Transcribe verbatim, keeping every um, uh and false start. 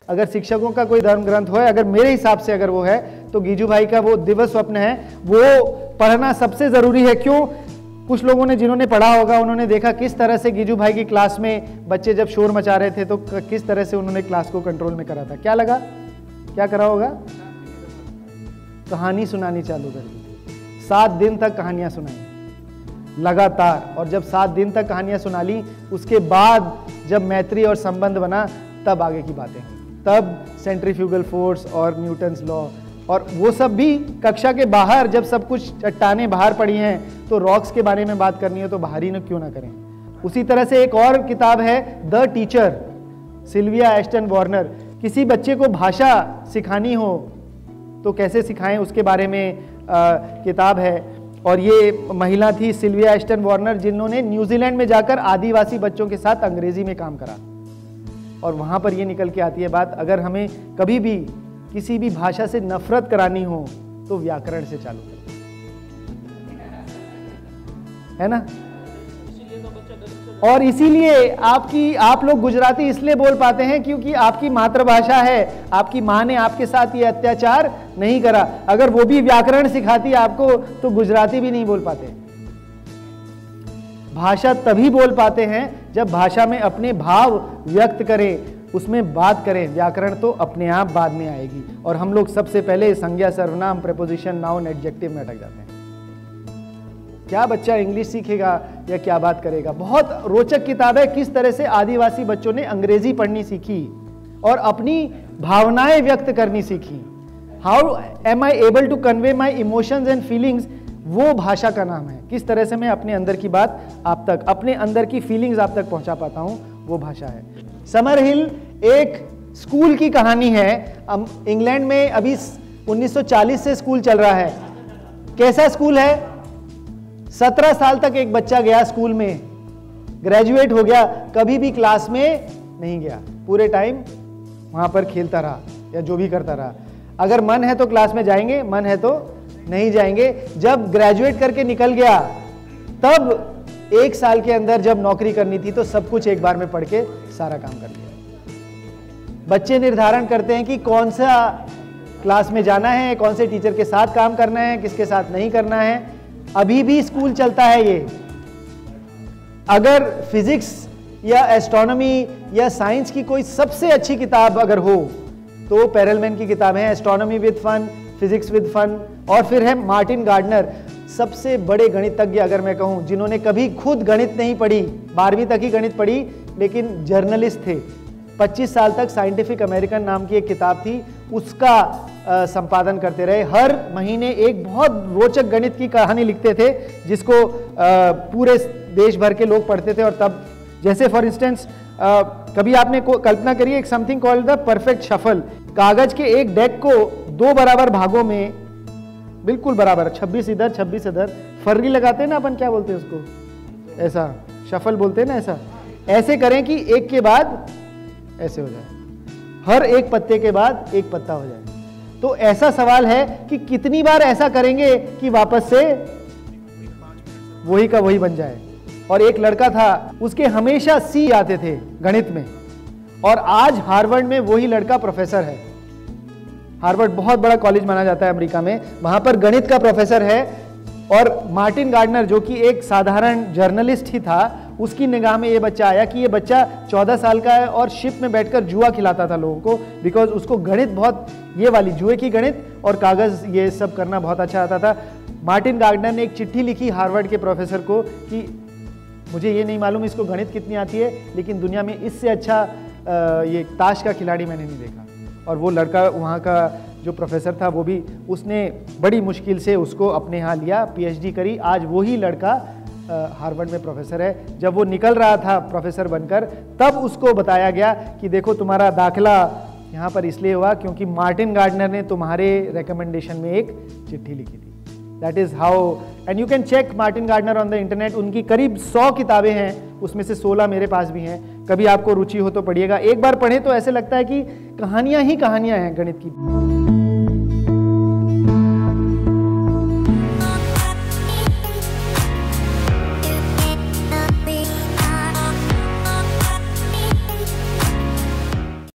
अगर शिक्षकों का कोई धर्म ग्रंथ हो, अगर मेरे हिसाब से अगर वो है तो गिजुभाई का वो दिवस्वप्न है, वो पढ़ना सबसे जरूरी है। क्यों? कुछ लोगों ने जिन्होंने पढ़ा होगा उन्होंने देखा किस तरह से गिजुभाई की क्लास में बच्चे जब शोर मचा रहे थे तो किस तरह से उन्होंने क्लास को कंट्रोल में करा था। क्या लगा, क्या करा होगा? कहानी सुनानी चालू कर दी, सात दिन तक कहानियां सुनाई लगातार। और जब सात दिन तक कहानियां सुना ली, उसके बाद जब मैत्री और संबंध बना, तब आगे की बातें, तब सेंट्रीफ्यूगल फोर्स और न्यूटन्स लॉ और वो सब भी कक्षा के बाहर, जब सब कुछ चट्टाने बाहर पड़ी हैं तो रॉक्स के बारे में बात करनी है तो बाहर ही न क्यों ना करें। उसी तरह से एक और किताब है the teacher, Sylvia Ashton Warner. किसी बच्चे को भाषा सिखानी हो तो कैसे सिखाएं, उसके बारे में आ, किताब है। और ये महिला थी सिल्विया एस्टन वार्नर, जिन्होंने न्यूजीलैंड में जाकर आदिवासी बच्चों के साथ अंग्रेजी में काम करा। और वहां पर ये निकल के आती है बात, अगर हमें कभी भी किसी भी भाषा से नफरत करानी हो तो व्याकरण से चालू करें, है ना। और इसीलिए आपकी आप लोग गुजराती इसलिए बोल पाते हैं क्योंकि आपकी मातृभाषा है, आपकी माँ ने आपके साथ ये अत्याचार नहीं करा। अगर वो भी व्याकरण सिखाती आपको तो गुजराती भी नहीं बोल पाते। भाषा तभी बोल पाते हैं जब भाषा में अपने भाव व्यक्त करें, उसमें बात करें। व्याकरण तो अपने आप बाद में आएगी और हम लोग सबसे पहले संज्ञा, सर्वनाम, प्रेपोजिशन, नाउन, एडजेक्टिव में अटक जाते हैं। क्या बच्चा इंग्लिश सीखेगा या क्या बात करेगा। बहुत रोचक किताब है, किस तरह से आदिवासी बच्चों ने अंग्रेजी पढ़नी सीखी और अपनी भावनाएं व्यक्त करनी सीखी। How am I able to convey my emotions and feelings, वो भाषा का नाम है। किस तरह से मैं अपने अंदर की बात आप तक, अपने अंदर की फीलिंग्स आप तक पहुंचा पाता हूं, वो भाषा है। समर हिल एक स्कूल की कहानी है। इंग्लैंड में अभी उन्नीस सौ चालीस से स्कूल चल रहा है। कैसा स्कूल है? सत्रह साल तक एक बच्चा गया स्कूल में, ग्रेजुएट हो गया, कभी भी क्लास में नहीं गया, पूरे टाइम वहां पर खेलता रहा या जो भी करता रहा। अगर मन है तो क्लास में जाएंगे, मन है तो नहीं जाएंगे। जब ग्रेजुएट करके निकल गया, तब एक साल के अंदर जब नौकरी करनी थी तो सब कुछ एक बार में पढ़ के सारा काम कर लिया। बच्चे निर्धारण करते हैं कि कौन सा क्लास में जाना है, कौन से टीचर के साथ काम करना है, किसके साथ नहीं करना है। अभी भी स्कूल चलता है ये। अगर फिजिक्स या एस्ट्रोनॉमी या साइंस की कोई सबसे अच्छी किताब अगर हो तो पेरेलमैन की किताब है astronomy with fun, physics with fun. और फिर है मार्टिन गार्डनर, सबसे बड़े गणितज्ञ अगर मैं कहूं, जिन्होंने कभी खुद गणित नहीं पढ़ी, बारहवीं तक ही गणित पढ़ी, लेकिन जर्नलिस्ट थे। पच्चीस साल तक साइंटिफिक अमेरिकन नाम की एक किताब थी, उसका आ, संपादन करते रहे। हर महीने एक बहुत रोचक गणित की कहानी लिखते थे जिसको आ, पूरे देश भर के लोग पढ़ते थे। और तब जैसे फॉर इंस्टेंस कभी आपने कल्पना करिए एक something called the perfect shuffle. कागज के एक डेक को दो बराबर भागों में, बिल्कुल बराबर, छब्बीस इधर छब्बीस इधर, फर्री लगाते हैं ना अपन, क्या बोलते हैं उसको, ऐसा शफल बोलते हैं ना, ऐसा ऐसे करें कि एक के बाद ऐसे हो जाए, हर एक पत्ते के बाद एक पत्ता हो जाए। तो ऐसा सवाल है कि कितनी बार ऐसा करेंगे कि वापस से वही का वही बन जाए। और एक लड़का था, उसके हमेशा सी आते थे गणित में, और आज हार्वर्ड में वही लड़का प्रोफेसर है। हार्वर्ड बहुत बड़ा कॉलेज माना जाता है अमेरिका में, वहां पर गणित का प्रोफेसर है। और मार्टिन गार्डनर जो कि एक साधारण जर्नलिस्ट ही था, उसकी निगाह में ये बच्चा आया कि ये बच्चा चौदह साल का है और शिप में बैठकर जुआ खिलाता था लोगों को, बिकॉज उसको गणित बहुत, ये वाली जुए की गणित और कागज ये सब करना बहुत अच्छा आता था। मार्टिन गार्डनर ने एक चिट्ठी लिखी हार्वर्ड के प्रोफेसर को कि मुझे ये नहीं मालूम इसको गणित कितनी आती है, लेकिन दुनिया में इससे अच्छा ये ताश का खिलाड़ी मैंने नहीं देखा। और वो लड़का वहाँ का जो प्रोफेसर था, वो भी, उसने बड़ी मुश्किल से उसको अपने यहाँ लिया, पीएचडी करी। आज वही लड़का हार्वर्ड में प्रोफेसर है। जब वो निकल रहा था प्रोफेसर बनकर, तब उसको बताया गया कि देखो तुम्हारा दाखिला यहाँ पर इसलिए हुआ क्योंकि मार्टिन गार्डनर ने तुम्हारे रिकमेंडेशन में एक चिट्ठी लिखी थी। That is how, and you can check Martin Gardner on the internet. उनकी करीब सौ किताबें हैं, उसमें से सोलह मेरे पास भी हैं। कभी आपको रुचि हो तो पढ़िएगा। एक बार पढ़े तो ऐसे लगता है कि कहानियां ही कहानियां हैं गणित की।